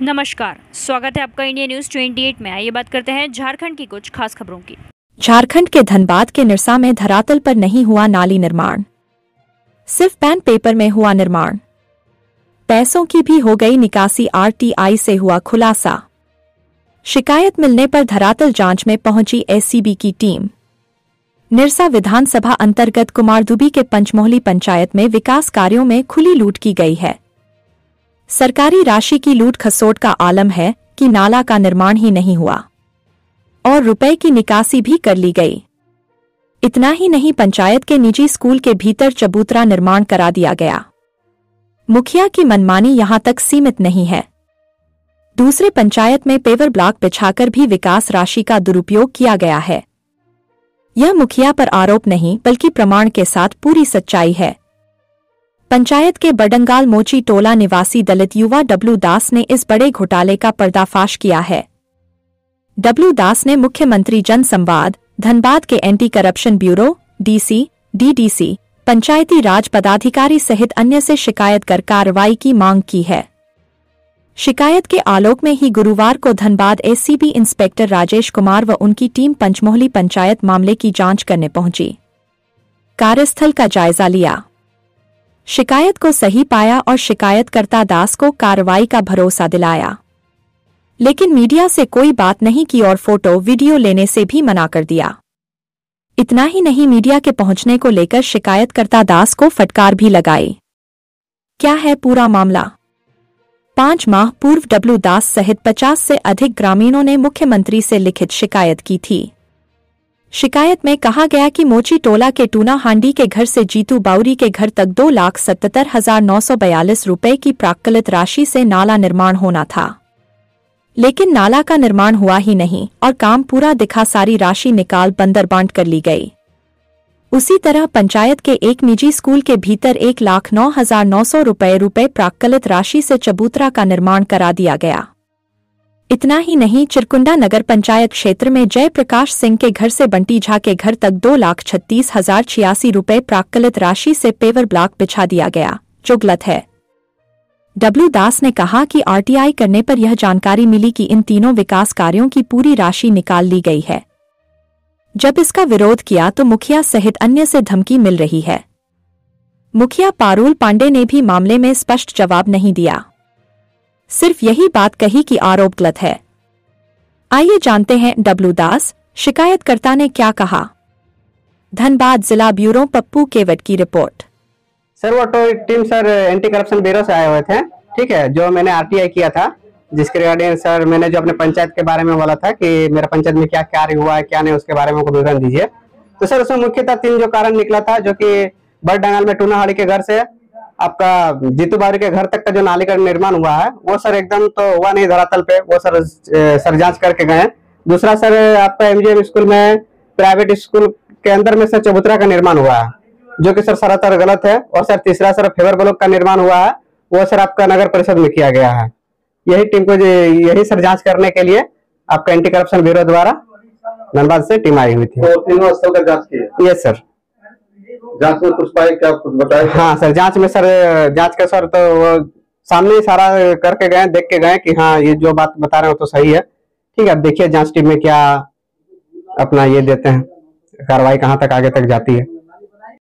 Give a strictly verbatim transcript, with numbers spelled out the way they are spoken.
नमस्कार, स्वागत है आपका इंडिया न्यूज अट्ठाईस में। आइए बात करते हैं झारखंड की कुछ खास खबरों की। झारखंड के धनबाद के निरसा में धरातल पर नहीं हुआ नाली निर्माण, सिर्फ पेन पेपर में हुआ निर्माण। पैसों की भी हो गई निकासी, आरटीआई से हुआ खुलासा। शिकायत मिलने पर धरातल जांच में पहुंची एससीबी की टीम। निरसा विधानसभा अंतर्गत कुमारदुबी के पंचमोहली पंचायत में विकास कार्यों में खुली लूट की गई है। सरकारी राशि की लूट खसोट का आलम है कि नाला का निर्माण ही नहीं हुआ और रुपए की निकासी भी कर ली गई। इतना ही नहीं, पंचायत के निजी स्कूल के भीतर चबूतरा निर्माण करा दिया गया। मुखिया की मनमानी यहां तक सीमित नहीं है, दूसरे पंचायत में पेवर ब्लॉक बिछाकर भी विकास राशि का दुरुपयोग किया गया है। यह मुखिया पर आरोप नहीं बल्कि प्रमाण के साथ पूरी सच्चाई है। पंचायत के बडंगाल मोची टोला निवासी दलित युवा डब्लू दास ने इस बड़े घोटाले का पर्दाफाश किया है। डब्लू दास ने मुख्यमंत्री जन संवाद, धनबाद के anti corruption bureau, DC, DDC, पंचायती राज पदाधिकारी सहित अन्य से शिकायत कर कार्रवाई की मांग की है। शिकायत के आलोक में ही गुरुवार को धनबाद एससीबी इंस्पेक्टर राजेश कुमार व उनकी टीम पंचमोहली पंचायत मामले की जांच करने पहुंची। कार्यस्थल का जायजा लिया, शिकायत को सही पाया और शिकायतकर्ता दास को कार्रवाई का भरोसा दिलाया, लेकिन मीडिया से कोई बात नहीं की और फोटो वीडियो लेने से भी मना कर दिया। इतना ही नहीं, मीडिया के पहुंचने को लेकर शिकायतकर्ता दास को फटकार भी लगाई। क्या है पूरा मामला? पांच माह पूर्व डब्लू दास सहित पचास से अधिक ग्रामीणों ने मुख्यमंत्री से लिखित शिकायत की थी। शिकायत में कहा गया कि मोची टोला के टूना हांडी के घर से जीतू बाउरी के घर तक दो लाख सतहत्तर हजार नौ सौ बयालीस रुपये की प्राक्कलित राशि से नाला निर्माण होना था, लेकिन नाला का निर्माण हुआ ही नहीं और काम पूरा दिखा सारी राशि निकाल बंदर बांट कर ली गई। उसी तरह पंचायत के एक निजी स्कूल के भीतर एक लाख नौ हजार नौ सौ रुपये रुपये प्राक्कलित राशि से चबूतरा का निर्माण करा दिया गया। इतना ही नहीं, चिरकुंडा नगर पंचायत क्षेत्र में जयप्रकाश सिंह के घर से बंटी झा के घर तक दो लाख छत्तीस हजार छियासी रुपये प्राक्कलित राशि से पेवर ब्लॉक बिछा दिया गया, जो गलत है। डब्लू दास ने कहा कि आरटीआई करने पर यह जानकारी मिली कि इन तीनों विकास कार्यों की पूरी राशि निकाल ली गई है। जब इसका विरोध किया तो मुखिया सहित अन्य से धमकी मिल रही है। मुखिया पारुल पांडे ने भी मामले में स्पष्ट जवाब नहीं दिया, सिर्फ यही बात कही कि आरोप गलत है। आइए जानते हैं डब्लू दास, शिकायतकर्ता ने क्या कहा। धनबाद जिला ब्यूरो पप्पू केवट की रिपोर्ट। सर वो तो team sir anti corruption bureau से आए हुए थे, ठीक है, जो मैंने आरटीआई किया था, जिसके रिगार्डिंग सर मैंने जो अपने पंचायत के बारे में बोला था कि मेरा पंचायत में क्या कार्य हुआ है क्या नहीं, उसके बारे में विवरण दीजिए। तो सर उसमें मुख्यतः तीन जो कारण निकला था, जो कि बड़डंगाल में टूना हाड़ी के घर से आपका जीतू बावरी के घर तक का जो नाली का निर्माण हुआ है वो सर एकदम तो हुआ नहीं धरातल पे, वो सर सर जांच करके गए। दूसरा सर आपका एमजीएम स्कूल में प्राइवेट स्कूल के अंदर में सर चबूतरा का निर्माण हुआ है, जो कि सर सरासर गलत है। और सर तीसरा सर फेवर ब्लॉक का निर्माण हुआ है, वो सर आपका नगर परिषद में किया गया है। यही टीम को यही सर जांच करने के लिए आपका एंटी करप्शन ब्यूरो द्वारा धनबाद से टीम आई हुई थी। तो तीनों स्थल का जांच की? Yes sir. जांच में कुछ पाए क्या, कुछ बताया? हाँ सर, जांच में सर जांच का सर तो वो सामने ही सारा करके गए, देख के गए कि हाँ ये जो बात बता रहे हो तो सही है। ठीक है, अब देखिए जांच टीम में क्या अपना ये देते हैं, कार्रवाई कहाँ तक आगे तक जाती है।